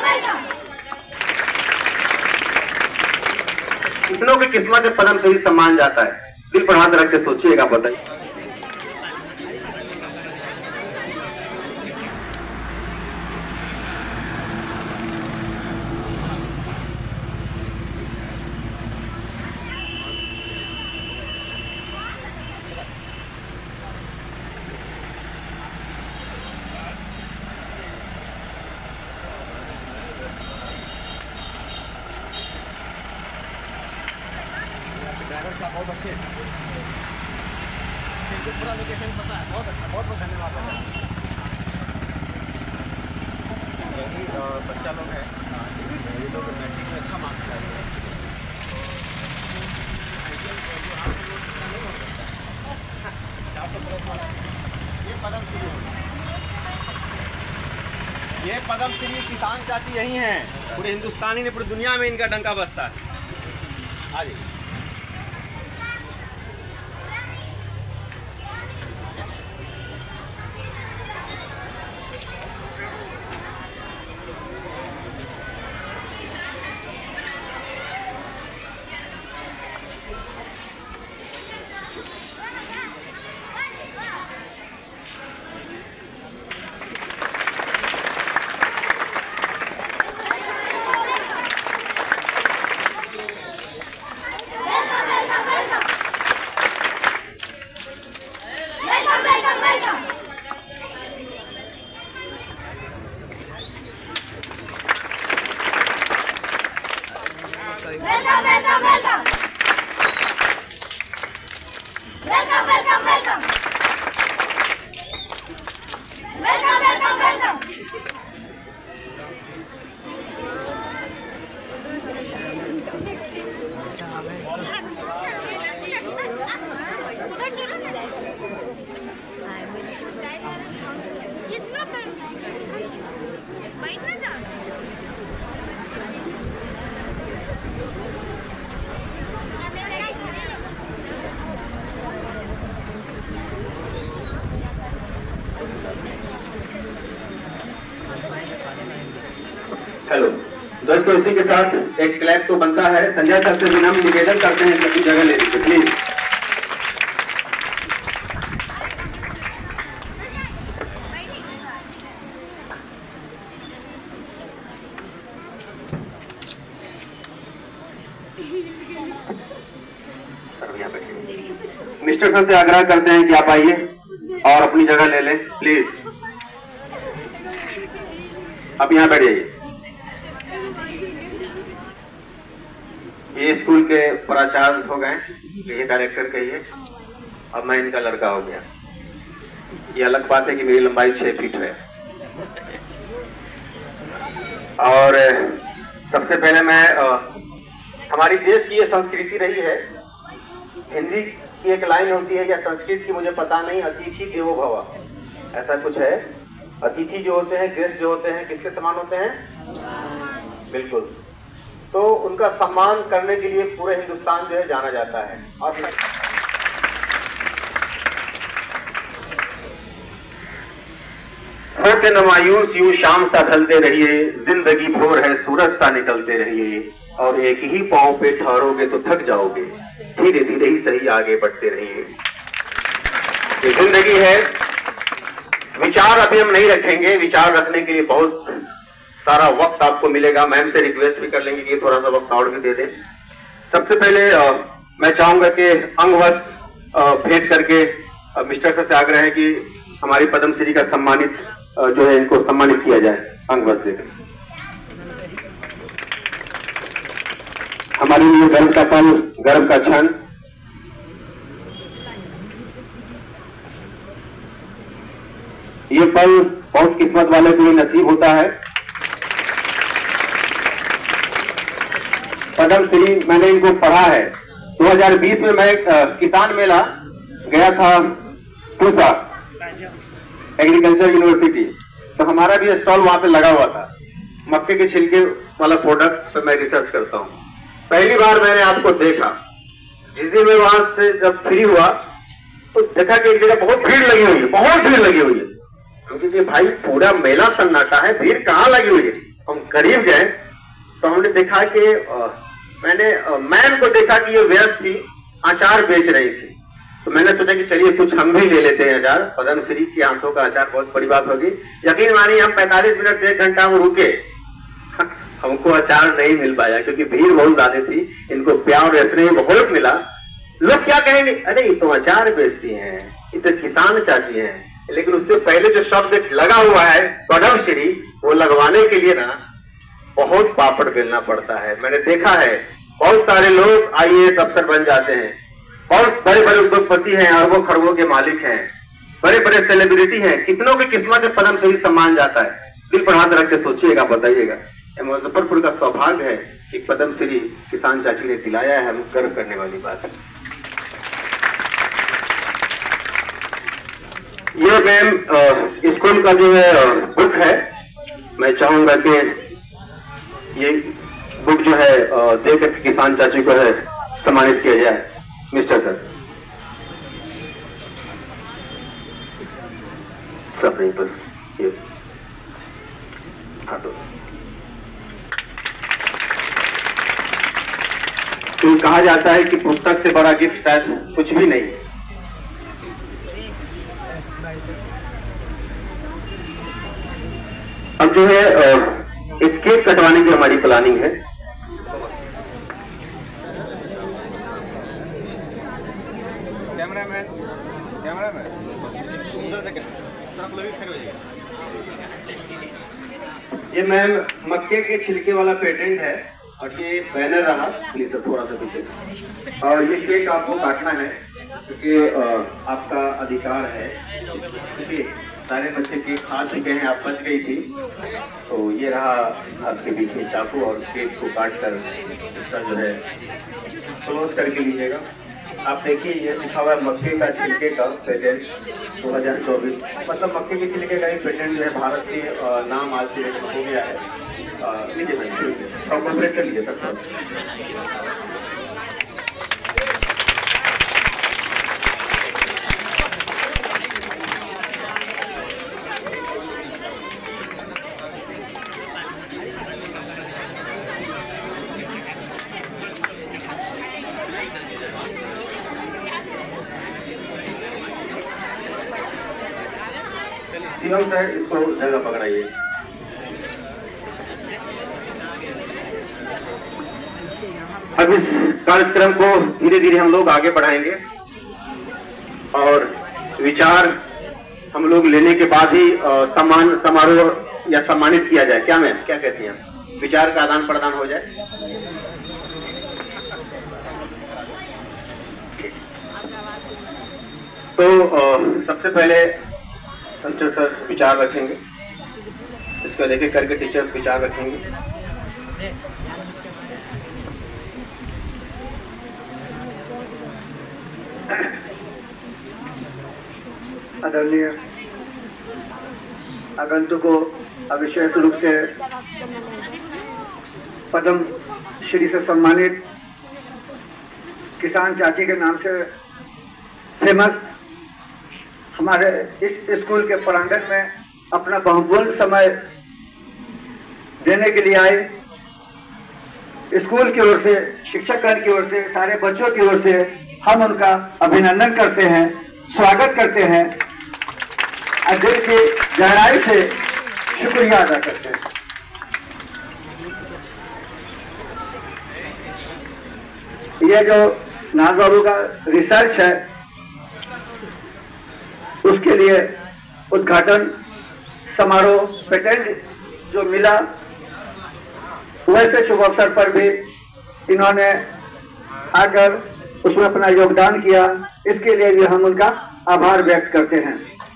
कितनों की किस्मत में पद्म श्री सम्मान जाता है। दिल पर हाथ रख के सोचिएगा, बताइए। ड्राइवर साहब बहुत अच्छे, मुझे पूरा लोकेशन पता है। बहुत अच्छा, बहुत बहुत धन्यवाद। यही बच्चा लोग हैं, ये लोग मैट्रिक में अच्छा मार्क्स लाए हैं। ये पद्म श्री किसान चाची यही हैं। पूरे हिंदुस्तानी ने, पूरी दुनिया में इनका डंका बजता है। हाँ जी। हेलो दोस्तों, इसी के साथ एक क्लैप तो बनता है। संजय सर से विनम्र निवेदन करते हैं सभी जगह ले लीजिए प्लीज। मिस्टर सर से आग्रह करते हैं कि आप आइए और अपनी जगह ले लें प्लीज। आप यहाँ बैठ जाइए। ये स्कूल के प्राचार्य हो गए, ये डायरेक्टर कहिए। अब मैं इनका लड़का हो गया। ये अलग बात है कि मेरी लंबाई 6 फीट है। और सबसे पहले मैं हमारी देश की ये संस्कृति रही है। हिंदी की एक लाइन होती है या संस्कृत की मुझे पता नहीं, अतिथि देवो भव, ऐसा कुछ है। अतिथि जो होते हैं, गेस्ट जो होते हैं, किसके समान होते हैं? बिल्कुल। तो उनका सम्मान करने के लिए पूरे हिंदुस्तान जो है जाना जाता है। और होके न मायूस यूं शाम सा ढलते रहिए, जिंदगी भोर है सूरज सा निकलते रहिए, और एक ही पांव पे ठहरोगे तो थक जाओगे, धीरे धीरे ही सही आगे बढ़ते रहिए। ये जिंदगी है। विचार अभी हम नहीं रखेंगे, विचार रखने के लिए बहुत सारा वक्त आपको मिलेगा। मैम से रिक्वेस्ट भी कर लेंगे कि थोड़ा सा वक्त और भी दे दें। सबसे पहले मैं चाहूंगा कि अंगवस्त्र भेंट करके मिस्टर सर से आग्रह है कि हमारी पद्म श्री का सम्मानित जो है इनको सम्मानित किया जाए अंगवस्त्र देकर। हमारे लिए गर्व का पल, गर्व का क्षण। ये पल बहुत किस्मत वाले के लिए नसीब होता है। पद्म श्री मैंने इनको पढ़ा है। 2020 में मैं किसान मेला गया था पूसा एग्रीकल्चर यूनिवर्सिटी, तो हमारा भी स्टॉल वहां पे लगा हुआ था। मक्के के छिलके वाला प्रोडक्ट पे मैं रिसर्च करता हूँ। पहली बार मैंने आपको देखा जिस दिन मैं वहां से जब फ्री हुआ तो देखा कि एक जगह बहुत भीड़ लगी हुई है, बहुत भीड़ लगी हुई है। क्योंकि भाई पूरा मेला सन्नाटा है, भीड़ कहाँ लगी हुई है? हम करीब गए तो हमने देखा कि मैंने मैम को देखा कि ये व्यस्त थी, अचार बेच रही थी। तो मैंने सोचा कि चलिए कुछ हम भी ले लेते हैं अचार। पद्मश्री के हाथों का अचार बहुत बड़ी बात होगी। यकीन मानिए हम 45 मिनट से 1 घंटा हम रुके, हमको अचार नहीं मिल पाया क्योंकि भीड़ बहुत ज्यादा थी। इनको प्यार और स्नेह बहुत मिला। लोग क्या कहेंगे, अरे ये तो अचार बेचती हैं, ये तो किसान चाची हैं। लेकिन उससे पहले जो शब्द लगा हुआ है पद्मश्री, वो लगवाने के लिए ना बहुत पापड़ बेलना पड़ता है। मैंने देखा है बहुत सारे लोग IAS अफसर बन जाते हैं, बहुत बड़े बड़े उद्योगपति हैं, अरबों खरबों के मालिक हैं, बड़े बड़े सेलिब्रिटी हैं, कितनों की किस्मत में पद्मश्री सम्मान जाता है। दिल पर हाथ रख के सोचिएगा, बताइएगा। मुजफ्फरपुर का सौभाग्य है कि पद्मश्री किसान चाची ने दिलाया है, हम गर्व करने वाली बात है। ये मैम स्कूल का जो है बुक है, मैं चाहूंगा कि ये बुक जो है देकर किसान चाची को है सम्मानित किया जाए। मिस्टर सर सब नहीं बस ये तो कहा जाता है कि पुस्तक से बड़ा गिफ्ट शायद कुछ भी नहीं। अब जो है एक केक कटवाने की हमारी प्लानिंग है। कैमरामैन उधर से सब लोग खड़े हो जाइए। ये मैम मक्के के छिलके वाला पेटेंट है और ये बैनर रहा, प्लीज सर थोड़ा सा पीछे। और ये केक आपको काटना है क्योंकि आपका अधिकार है, क्योंकि सारे बच्चे केक खा चुके हैं, आप बच गई थी। तो ये रहा आपके बीच में चाकू, और केक को काट कर इसका जो है क्लोज करके लीजिएगा। आप देखिए ये लिखा हुआ है मक्के का छिलके का पेटेंट 2024। मतलब मक्के के छिलके का ही पेटेंट जो है भारत के नाम आज के डेट में हो गया है। लीजिए भाई, कॉपरेट कर लीजिए सर। सीएम सर इसको जगह पकड़ाइए। अब इस कार्यक्रम को धीरे धीरे हम लोग आगे बढ़ाएंगे और विचार हम लोग लेने के बाद ही सम्मान समारोह या सम्मानित किया जाए। क्या मैम, क्या कहती हैं? विचार का आदान प्रदान हो जाए। तो सबसे पहले सिस्टर सर विचार रखेंगे, इसको लेके करके टीचर्स विचार रखेंगे। आदरणीय आगंतुकों, विशेष रूप से पद्म श्री से सम्मानित किसान चाची के नाम से फेमस हमारे इस स्कूल के प्रांगण में अपना बहुमूल्य समय देने के लिए आए, स्कूल की ओर से, शिक्षकगण की ओर से, सारे बच्चों की ओर से हम उनका अभिनंदन करते हैं, स्वागत करते हैं, दिल की गहराई से शुक्रिया अदा करते हैं। ये जो नाथ बाबू का रिसर्च है उसके लिए उद्घाटन समारोह पेटेंट जो मिला, वैसे शुभ अवसर पर भी इन्होंने आकर उसमें अपना योगदान किया, इसके लिए भी हम उनका आभार व्यक्त करते हैं।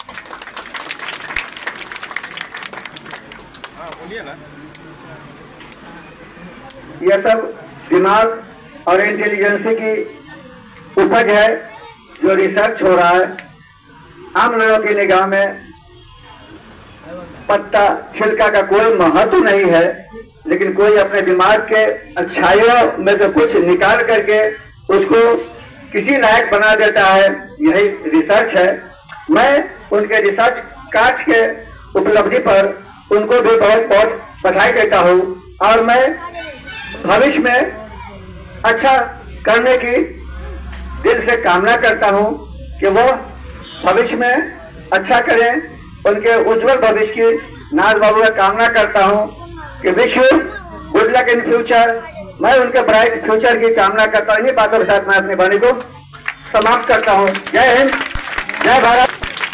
यह सब दिमाग और इंटेलिजेंसी की उपज है जो रिसर्च हो रहा है। आम लोगों की निगाह में पत्ता छिलका का कोई महत्व नहीं है, लेकिन कोई अपने दिमाग के अच्छाइयों में से कुछ निकाल करके उसको किसी लायक बना देता है, यही रिसर्च है। मैं उनके रिसर्च कार्य के उपलब्धि पर उनको भी बहुत बहुत बधाई देता हूँ और मैं भविष्य में अच्छा करने की दिल से कामना करता हूँ कि वो भविष्य में अच्छा करें। उनके उज्जवल भविष्य की नाज बाबू का कामना करता हूँ कि wish you good luck in future. मैं उनके ब्राइट फ्यूचर की कामना करता हूँ। इन्हीं बातों के साथ मैं अपनी वाणी को समाप्त करता हूँ। जय हिंद, जय भारत।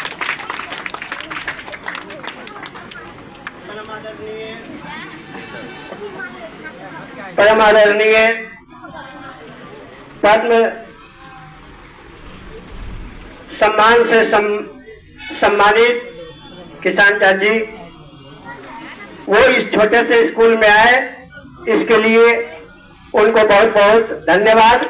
परम आदरणीय पद्म सम्मान से सम्मानित किसान चाची, वो इस छोटे से स्कूल में आए, इसके लिए उनको बहुत बहुत धन्यवाद।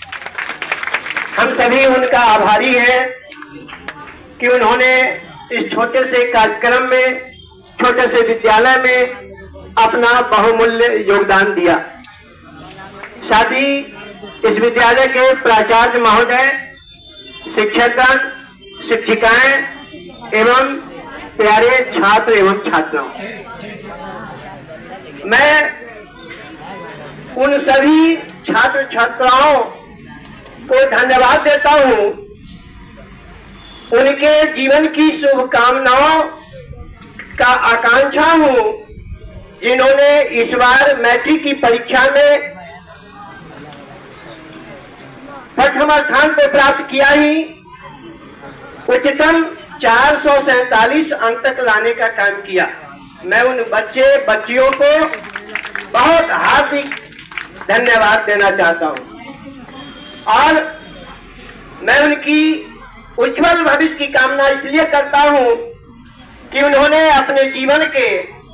हम सभी उनका आभारी हैं कि उन्होंने इस छोटे से कार्यक्रम में, छोटे से विद्यालय में अपना बहुमूल्य योगदान दिया। साथ ही इस विद्यालय के प्राचार्य महोदय, शिक्षकगण, शिक्षिकाएं एवं प्यारे छात्र एवं छात्राओं, मैं उन सभी छात्र छात्राओं को धन्यवाद देता हूं, उनके जीवन की शुभकामनाओं का आकांक्षा हूं, जिन्होंने इस बार मैट्रिक की परीक्षा में प्रथम स्थान को प्राप्त किया ही उच्चतम 447 अंक तक लाने का काम किया। मैं उन बच्चियों को बहुत हार्दिक धन्यवाद देना चाहता हूं और मैं उनकी उज्जवल भविष्य की कामना इसलिए करता हूं कि उन्होंने अपने जीवन के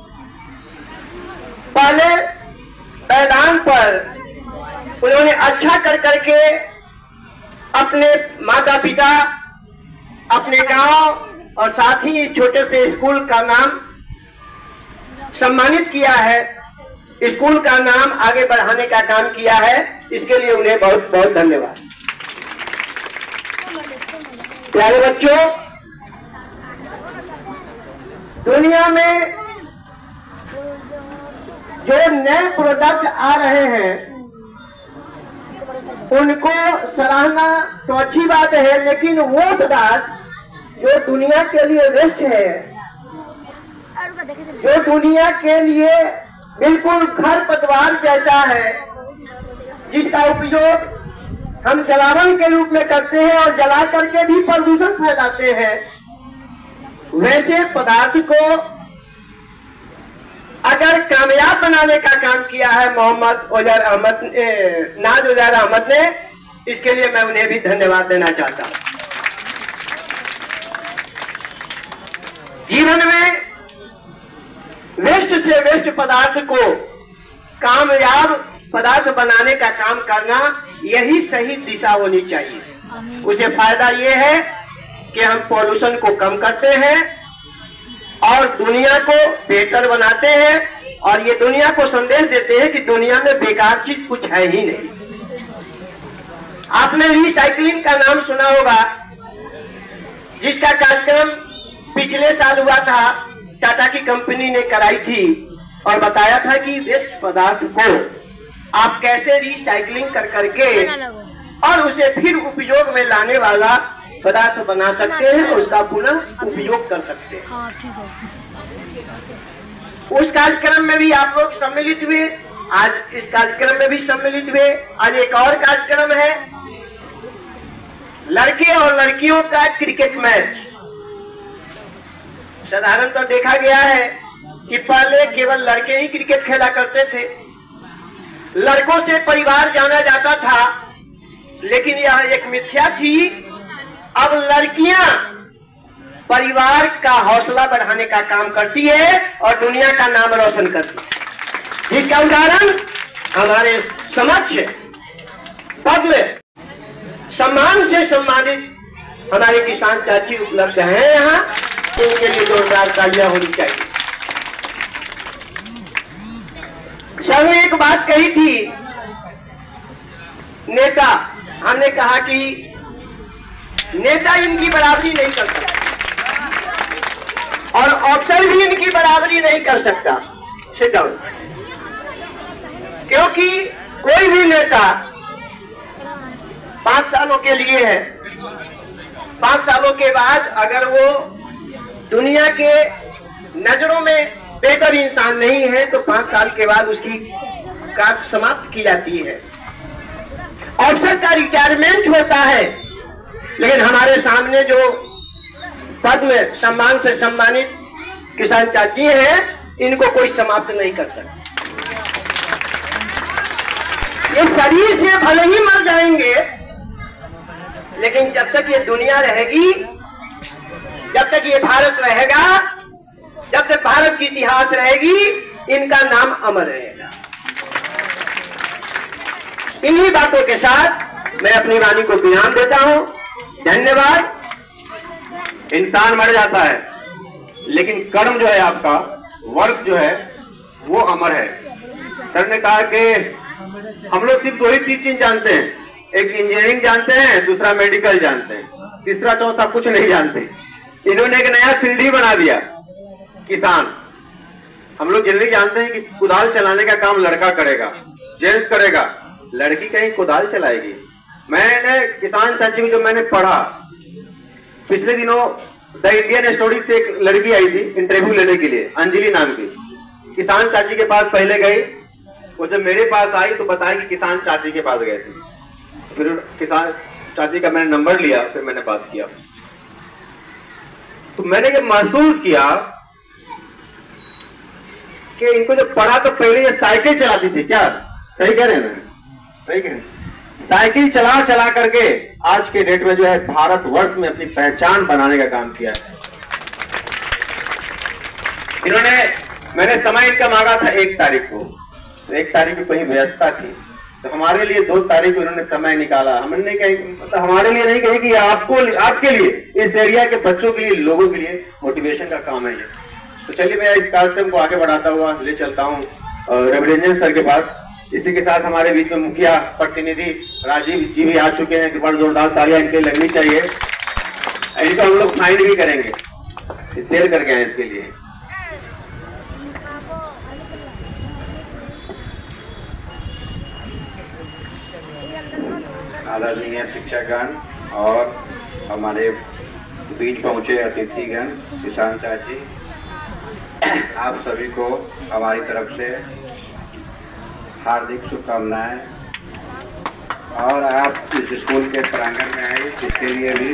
पहले मैदान पर उन्होंने अच्छा कर करके अपने माता पिता, अपने गांव और साथ ही इस छोटे से स्कूल का नाम सम्मानित किया है, स्कूल का नाम आगे बढ़ाने का काम किया है। इसके लिए उन्हें बहुत बहुत धन्यवाद। प्यारे बच्चों, दुनिया में जो नए प्रोडक्ट आ रहे हैं उनको सराहना तो अच्छी बात है, लेकिन वो पदार्थ जो दुनिया के लिए वेस्ट है, जो दुनिया के लिए बिल्कुल खरपतवार जैसा है, जिसका उपयोग हम जलावन के रूप में करते हैं और जला करके भी प्रदूषण फैलाते हैं, वैसे पदार्थ को अगर कामयाब बनाने का काम किया है मोहम्मद उजैर अहमद नाज उजैर अहमद ने, इसके लिए मैं उन्हें भी धन्यवाद देना चाहता हूं। जीवन में वेस्ट से वेस्ट पदार्थ को कामयाब पदार्थ बनाने का काम करना, यही सही दिशा होनी चाहिए। उसे फायदा ये है कि हम पॉल्यूशन को कम करते हैं और दुनिया को बेहतर बनाते हैं और ये दुनिया को संदेश देते हैं कि दुनिया में बेकार चीज कुछ है ही नहीं। आपने रिसाइकलिंग का नाम सुना होगा, जिसका कार्यक्रम पिछले साल हुआ था, टाटा की कंपनी ने कराई थी और बताया था कि वेस्ट पदार्थ को आप कैसे रिसाइकलिंग कर करके और उसे फिर उपयोग में लाने वाला पदार्थ बना सकते हैं और उसका पुनः उपयोग कर सकते हैं। हाँ, ठीक है। उस कार्यक्रम में भी आप लोग सम्मिलित हुए, आज इस कार्यक्रम में भी सम्मिलित हुए। आज एक और कार्यक्रम है, लड़के और लड़कियों का क्रिकेट मैच। साधारणतः देखा गया है कि पहले केवल लड़के ही क्रिकेट खेला करते थे, लड़कों से परिवार जाना जाता था, लेकिन यह एक मिथ्या थी। अब लड़कियां परिवार का हौसला बढ़ाने का काम करती है और दुनिया का नाम रोशन करती है, जिसका उदाहरण हमारे समक्ष पद्म सम्मान से सम्मानित हमारे किसान चाची उपलब्ध हैं। यहाँ उनके लिए जोरदार तालियां होनी चाहिए। सर ने एक बात कही थी, नेता, हमने कहा कि नेता इनकी बराबरी नहीं कर सकता और अफसर भी इनकी की बराबरी नहीं कर सकता। Sit down. क्योंकि कोई भी नेता 5 सालों के लिए है, 5 सालों के बाद अगर वो दुनिया के नजरों में बेहतर इंसान नहीं है तो 5 साल के बाद उसकी कार्य समाप्त की जाती है। अफसर का रिटायरमेंट होता है, लेकिन हमारे सामने जो पद्म सम्मान से सम्मानित किसान चाची हैं, इनको कोई समाप्त नहीं कर सकता। ये शरीर से भले ही मर जाएंगे, लेकिन जब तक ये दुनिया रहेगी, जब तक ये भारत रहेगा, जब तक भारत की इतिहास रहेगी, इनका नाम अमर रहेगा। इन्हीं बातों के साथ मैं अपनी वाणी को विराम देता हूं। धन्यवाद। इंसान मर जाता है, लेकिन कर्म जो है आपका, वर्क जो है वो अमर है। सर ने कहा कि हम लोग सिर्फ 2 ही चीज जानते हैं, एक इंजीनियरिंग जानते हैं, दूसरा मेडिकल जानते हैं, तीसरा चौथा कुछ नहीं जानते। इन्होंने एक नया फील्ड ही बना दिया, किसान। हम लोग जनरली जानते हैं कि कुदाल चलाने का काम लड़का करेगा, जेंट्स करेगा, लड़की कहीं कुदाल चलाएगी। मैंने किसान चाची को जो मैंने पढ़ा, पिछले दिनों द इंडियन स्टोरी से एक लड़की आई थी इंटरव्यू लेने के लिए, अंजलि नाम की। किसान चाची के पास पहले गई, वो जब मेरे पास आई तो बताया कि किसान चाची के पास गए थे। फिर किसान चाची का मैंने नंबर लिया, फिर मैंने बात किया, तो मैंने ये महसूस किया कि इनको जब पढ़ा तो पहले ये साइकिल चलाती थी। क्या सही कह रहे हैं ना? सही कह रहे हैं। साइकिल चला चला करके आज के डेट में जो है भारत वर्ष में अपनी पहचान बनाने का काम किया है इन्होंने। मैंने समय इनका मांगा था 1 तारीख को, तो 1 तारीख को कहीं व्यस्तता थी, तो हमारे लिए 2 तारीख को इन्होंने समय निकाला। हमने कहीं मतलब हमारे लिए नहीं कही कि आपको, आपके लिए, इस एरिया के बच्चों के लिए, लोगों के लिए मोटिवेशन का काम है ये। तो चलिए मैं इस कार्यक्रम को आगे बढ़ाता हुआ ले चलता हूँ रविरंजन सर के पास। इसी के साथ हमारे बीच में मुखिया प्रतिनिधि राजीव जी भी आ चुके हैं कि बड़ा जोरदार तालियां इनके लगनी चाहिए। इनको हम लोग फाइन भी करेंगे, देर कर गए हैं इसके लिए। आदरणीय शिक्षकगण और हमारे बीच पहुंचे अतिथिगण, किसान चाची, आप सभी को हमारी तरफ से हार्दिक शुभकामनाएं। और आप इस स्कूल के प्रांगण में आए, इसके लिए भी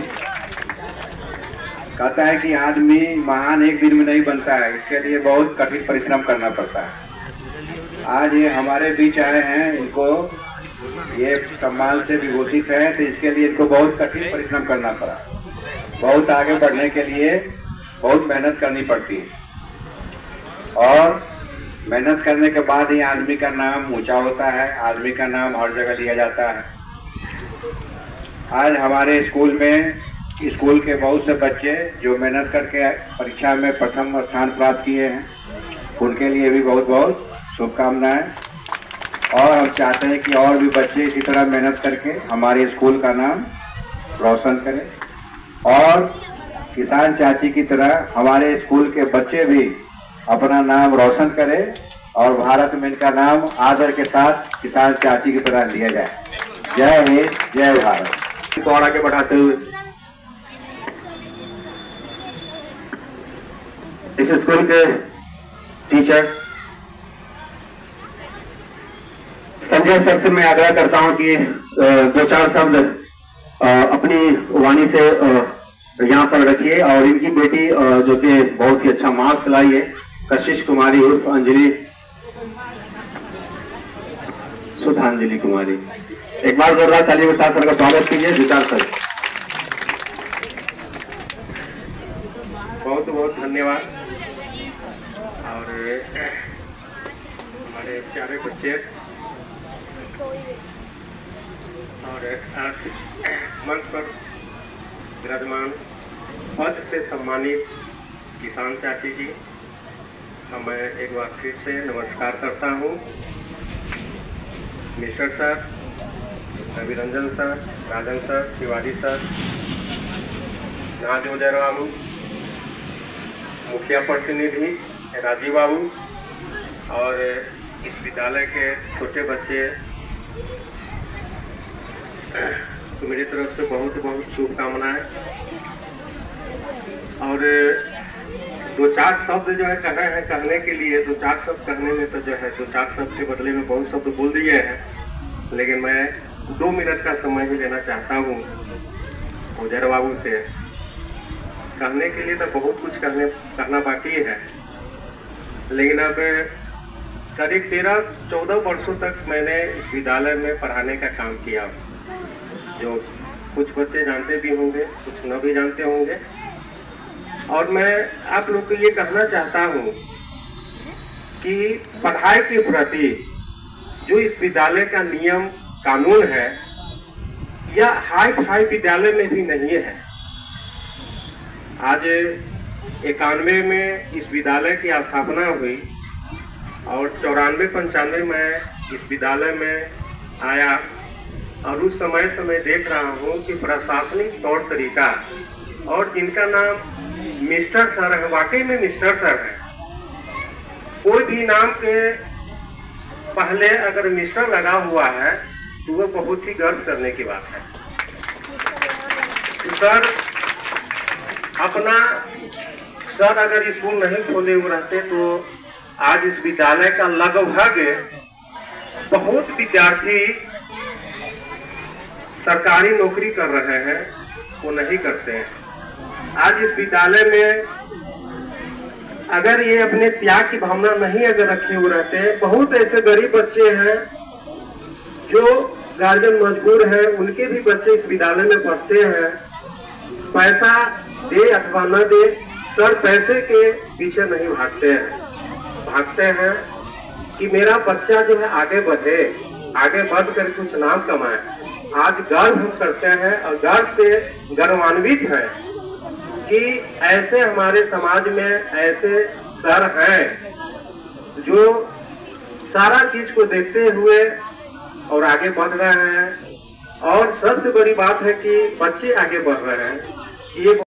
कहता है कि आदमी महान एक दिन में नहीं बनता है, इसके लिए बहुत कठिन परिश्रम करना पड़ता है। आज ये हमारे बीच आए हैं, इनको ये सम्मान से विभूषित है, तो इसके लिए इनको बहुत कठिन परिश्रम करना पड़ा। बहुत आगे बढ़ने के लिए बहुत मेहनत करनी पड़ती है, और मेहनत करने के बाद ही आदमी का नाम ऊंचा होता है, आदमी का नाम हर जगह लिया जाता है। आज हमारे स्कूल में, स्कूल के बहुत से बच्चे जो मेहनत करके परीक्षा में प्रथम स्थान प्राप्त किए हैं, उनके लिए भी बहुत बहुत शुभकामनाएं। और हम चाहते हैं कि और भी बच्चे इसी तरह मेहनत करके हमारे स्कूल का नाम रोशन करें, और किसान चाची की तरह हमारे स्कूल के बच्चे भी अपना नाम रोशन करें, और भारत में इनका नाम आदर के साथ किसान चाची की तरह लिया जाए। जय हिंद, जय भारत। को आगे बढ़ाते हुए इस स्कूल के टीचर संजय सर से मैं आग्रह करता हूं कि 2-4 शब्द अपनी वाणी से यहाँ पर रखिए। और इनकी बेटी जो कि बहुत ही अच्छा मार्क्स लाई है, कशिश कुमारी उर्फ अंजलि, सुधांजलि कुमारी, एक बार जोरदार तालियों के साथ सर का स्वागत कीजिए। विचार सर, बहुत बहुत धन्यवाद। और हमारे प्यारे बच्चे और आज मंच पर विराजमान पद से सम्मानित किसान चाची जी, मैं एक बार फिर से नमस्कार करता हूँ। Mishra sir, Raviranjan sir, Rajan sir, Tiwari sir, जहाज जयराम, मुखिया प्रतिनिधि राजीव बाबू और इस विद्यालय के छोटे बच्चे, तो मेरी तरफ से बहुत बहुत शुभकामनाएं। और दो चार शब्द जो है कहे हैं कहने के लिए, दो चार शब्द कहने में तो जो है दो चार शब्द के बदले में बहुत शब्द बोल दिए हैं, लेकिन मैं 2 मिनट का समय ही लेना चाहता हूँ उजैर बाबू से। कहने के लिए तो बहुत कुछ कहना बाकी है, लेकिन अब करीब 13-14 वर्षों तक मैंने इस विद्यालय में पढ़ाने का काम किया, जो कुछ बच्चे जानते भी होंगे, कुछ न भी जानते होंगे। और मैं आप लोग को ये कहना चाहता हूँ कि पढ़ाई के प्रति जो इस विद्यालय का नियम कानून है, यह हाई फाई विद्यालय में भी नहीं है। आज 91 में इस विद्यालय की स्थापना हुई और 94-95 में इस विद्यालय में आया, और उस समय से मैं देख रहा हूँ कि प्रशासनिक तौर तरीका, और जिनका नाम मिस्टर सर है, वाकई में मिस्टर सर है। कोई भी नाम के पहले अगर मिस्टर लगा हुआ है तो वह बहुत ही गर्व करने की बात है। सर सर अगर स्कूल नहीं खोले हुए रहते तो आज इस विद्यालय का लगभग बहुत विद्यार्थी सरकारी नौकरी कर रहे हैं, वो नहीं करते हैं। आज इस विद्यालय में अगर ये अपने त्याग की भावना नहीं अगर रखे हुए रहते हैं, बहुत ऐसे गरीब बच्चे हैं जो गार्जियन मजबूर हैं, उनके भी बच्चे इस विद्यालय में पढ़ते हैं। पैसा दे अथवा न दे, सर पैसे के पीछे नहीं भागते हैं कि मेरा बच्चा जो है आगे बढ़े, आगे बढ़ कर कुछ नाम कमाए। आज गर्व हम करते हैं और गर्व से गर्वान्वित हैं कि ऐसे हमारे समाज में ऐसे सर हैं जो सारा चीज को देखते हुए और आगे बढ़ रहे हैं। और सबसे बड़ी बात है कि बच्चे आगे बढ़ रहे हैं। ये